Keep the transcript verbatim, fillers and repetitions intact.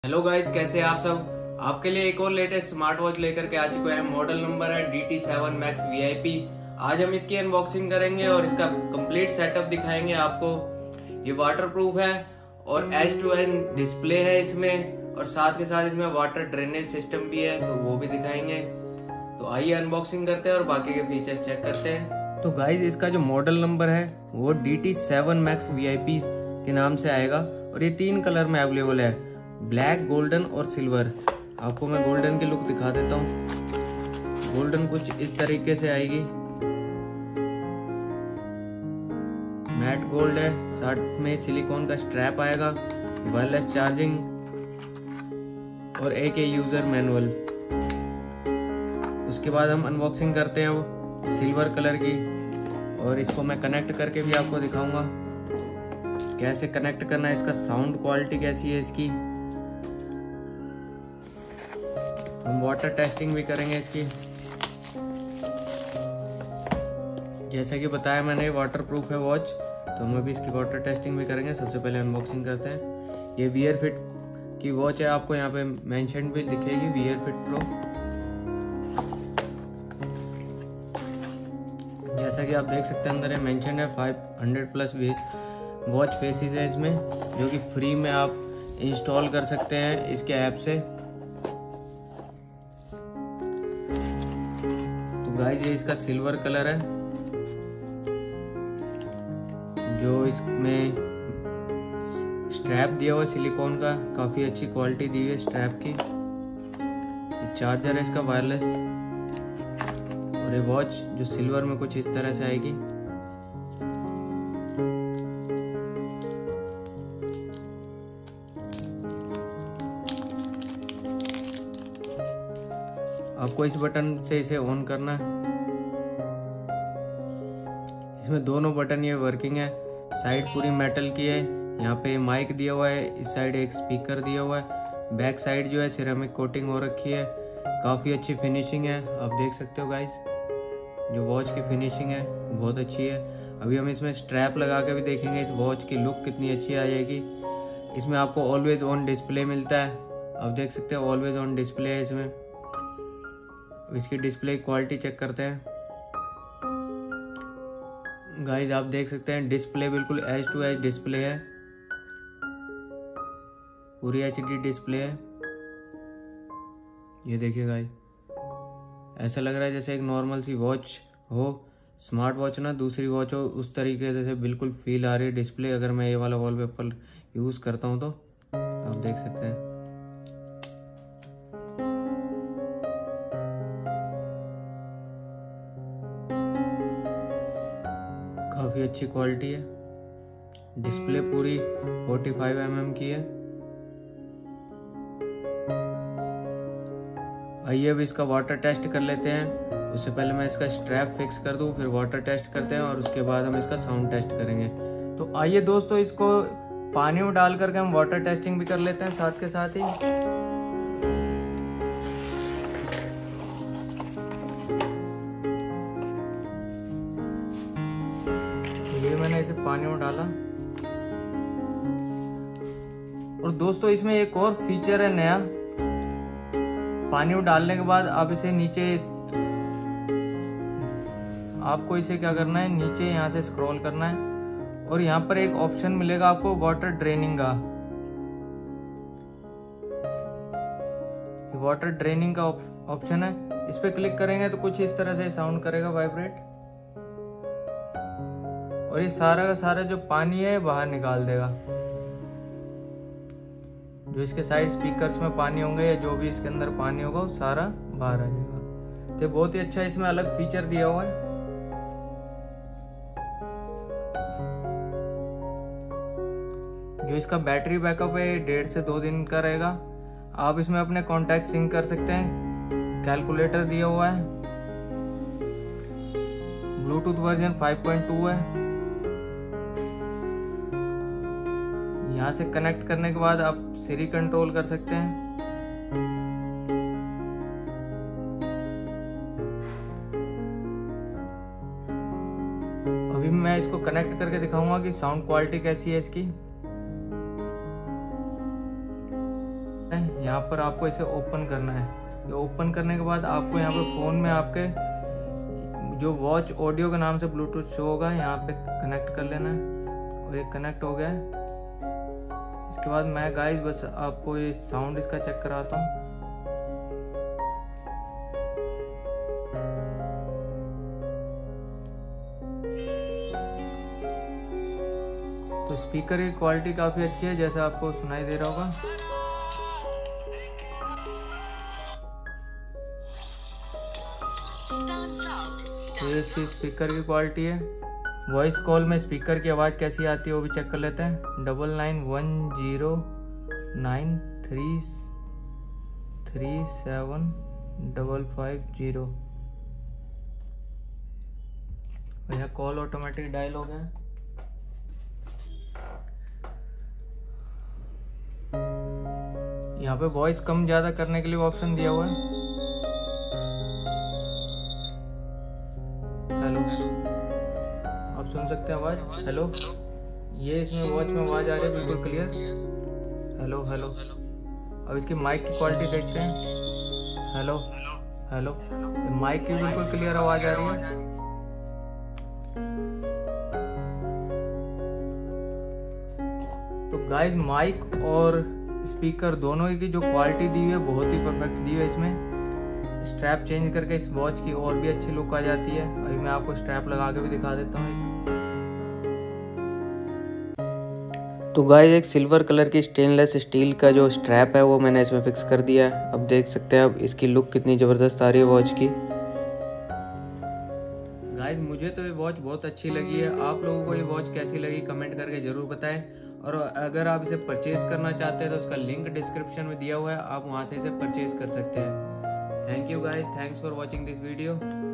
Hello guys, कैसे हैं आप सब। आपके लिए एक और लेटेस्ट स्मार्ट वॉच लेकर के आ चुके हैं। मॉडल नंबर है D T seven max V I P. आज हम इसकी अनबॉक्सिंग करेंगे और इसका कंप्लीट सेटअप दिखाएंगे आपको। ये वाटर प्रूफ है और एच टू एन डिस्प्ले है इसमें, और साथ के साथ इसमें वाटर ड्रेनेज सिस्टम भी है, तो वो भी दिखाएंगे। तो आइए अनबॉक्सिंग करते हैं और बाकी के फीचर्स चेक करते हैं। तो गाइस, इसका जो मॉडल नंबर है वो D T seven max V I P के नाम से आएगा और ये तीन कलर में अवेलेबल है, ब्लैक, गोल्डन और सिल्वर। आपको मैं गोल्डन की लुक दिखा देता हूँ। गोल्डन कुछ इस तरीके से आएगी, मैट गोल्ड है, साथ में सिलिकॉन का स्ट्रैप आएगा, वायरलेस चार्जिंग और एक है यूजर मैनुअल। उसके बाद हम अनबॉक्सिंग करते हैं वो सिल्वर कलर की, और इसको मैं कनेक्ट करके भी आपको दिखाऊंगा कैसे कनेक्ट करना है, इसका साउंड क्वालिटी कैसी है इसकी। हम वाटर टेस्टिंग भी करेंगे इसकी। जैसा कि बताया मैंने, वाटर प्रूफ है वॉच, तो हम अभी इसकी वाटर टेस्टिंग भी करेंगे। सबसे पहले अनबॉक्सिंग करते हैं। ये वियर फिट की वॉच है, आपको यहाँ पे मेंशन भी दिखेगी, वियर फिट प्रो। जैसा कि आप देख सकते हैं अंदर मेंशन है five hundred plus watch faces है इसमें, जो कि फ्री में आप इंस्टॉल कर सकते हैं इसके ऐप से। गाइस, ये इसका सिल्वर कलर है, जो इसमें स्ट्रैप दिया हुआ है सिलिकॉन का, काफी अच्छी क्वालिटी दी है स्ट्रैप की। ये चार्जर है इसका वायरलेस, और ये वॉच जो सिल्वर में कुछ इस तरह से आएगी। आपको इस बटन से इसे ऑन करना है। इसमें दोनों बटन ये वर्किंग है। साइड पूरी मेटल की है, यहाँ पे माइक दिया हुआ है, इस साइड एक स्पीकर दिया हुआ है। बैक साइड जो है सिरेमिक कोटिंग हो रखी है, काफी अच्छी फिनिशिंग है। आप देख सकते हो गाइस, जो वॉच की फिनिशिंग है बहुत अच्छी है। अभी हम इसमें स्ट्रैप लगा के भी देखेंगे इस वॉच की लुक कितनी अच्छी आ जाएगी। इसमें आपको ऑलवेज ऑन डिस्प्ले मिलता है, आप देख सकते हो ऑलवेज ऑन डिस्प्ले है इसमें। इसकी डिस्प्ले क्वालिटी चेक करते हैं। गाइस, आप देख सकते हैं डिस्प्ले बिल्कुल एज टू एज डिस्प्ले है, पूरी एच डी डिस्प्ले है। ये देखिए गाइस, ऐसा लग रहा है जैसे एक नॉर्मल सी वॉच हो, स्मार्ट वॉच ना दूसरी वॉच हो, उस तरीके से बिल्कुल फील आ रही है डिस्प्ले। अगर मैं ये वाला वॉलपेपर यूज करता हूँ तो आप देख सकते हैं। काफी अच्छी क्वालिटी है, डिस्प्ले पूरी फोर्टी फाइव एम एम की है। आइए अब इसका वाटर टेस्ट कर लेते हैं। उससे पहले मैं इसका स्ट्रैप फिक्स कर दूं, फिर वाटर टेस्ट करते हैं और उसके बाद हम इसका साउंड टेस्ट करेंगे। तो आइए दोस्तों, इसको पानी में डाल करके हम वाटर टेस्टिंग भी कर लेते हैं साथ के साथ ही। ये मैंने इसे पानी में डाला, और दोस्तों इसमें एक और फीचर है नया। पानी में डालने के बाद आप इसे नीचे, आपको इसे क्या करना है, नीचे यहाँ से स्क्रॉल करना है, और यहाँ पर एक ऑप्शन मिलेगा आपको वाटर ड्रेनिंग का। वाटर ड्रेनिंग का ऑप्शन है, इस पे क्लिक करेंगे तो कुछ इस तरह से साउंड करेगा, वाइब्रेट, और ये सारा का सारा जो पानी है बाहर निकाल देगा। जो इसके साइड स्पीकर्स में पानी होंगे या जो भी इसके अंदर पानी होगा वो सारा बाहर आ जाएगा। तो बहुत ही अच्छा इसमें अलग फीचर दिया हुआ है। जो इसका बैटरी बैकअप है डेढ़ से दो दिन का रहेगा। आप इसमें अपने कॉन्टैक्ट सिंक कर सकते हैं, कैलकुलेटर दिया हुआ है, Bluetooth version five point two है। यहाँ से कनेक्ट करने के बाद आप सिरी कंट्रोल कर सकते हैं। अभी मैं इसको कनेक्ट करके दिखाऊंगा कि साउंड क्वालिटी कैसी है इसकी। यहाँ पर आपको इसे ओपन करना है। ये ओपन करने के बाद आपको यहाँ पे फ़ोन में आपके जो वॉच ऑडियो के नाम से ब्लूटूथ शो होगा, यहाँ पे कनेक्ट कर लेना है और ये कनेक्ट हो गया है। इसके बाद मैं गाइस बस आपको ये साउंड इसका चेक कराता हूँ। तो स्पीकर की क्वालिटी काफ़ी अच्छी है, जैसा आपको सुनाई दे रहा होगा। ये इसकी स्पीकर की क्वालिटी है। वॉइस कॉल में स्पीकर की आवाज़ कैसी आती है वो भी चेक कर लेते हैं। Double nine one zero nine three three seven double five zero. यह कॉल ऑटोमेटिक डायल हो गया। यहाँ पे वॉइस कम ज़्यादा करने के लिए ऑप्शन दिया हुआ है। हेलो, आप सुन सकते हैं आवाज़। हेलो, ये इसमें वॉच में आवाज़ आ रही है बिल्कुल क्लियर। Hello hello. अब इसकी माइक की क्वालिटी देखते हैं। हेलो हेलो, माइक की बिल्कुल क्लियर आवाज़ आ रही है। तो गाइस, माइक और स्पीकर दोनों की जो क्वालिटी दी हुई है बहुत ही परफेक्ट दी हुई है। इसमें स्ट्रैप चेंज करके इस वॉच की और भी अच्छी लुक आ जाती है। अभी मैं आपको स्ट्रैप लगा के भी दिखा देता हूँ। तो गाइस, एक सिल्वर कलर की स्टेनलेस स्टील का जो स्ट्रैप है वो मैंने इसमें फिक्स कर दिया है। अब देख सकते हैं अब इसकी लुक कितनी ज़बरदस्त आ रही है वॉच की। गाइस, मुझे तो ये वॉच बहुत अच्छी लगी है। आप लोगों को ये वॉच कैसी लगी कमेंट करके ज़रूर बताएं। और अगर आप इसे परचेज करना चाहते हैं तो उसका लिंक डिस्क्रिप्शन में दिया हुआ है, आप वहां से इसे परचेज कर सकते हैं। Thank you guys, thanks for watching this video.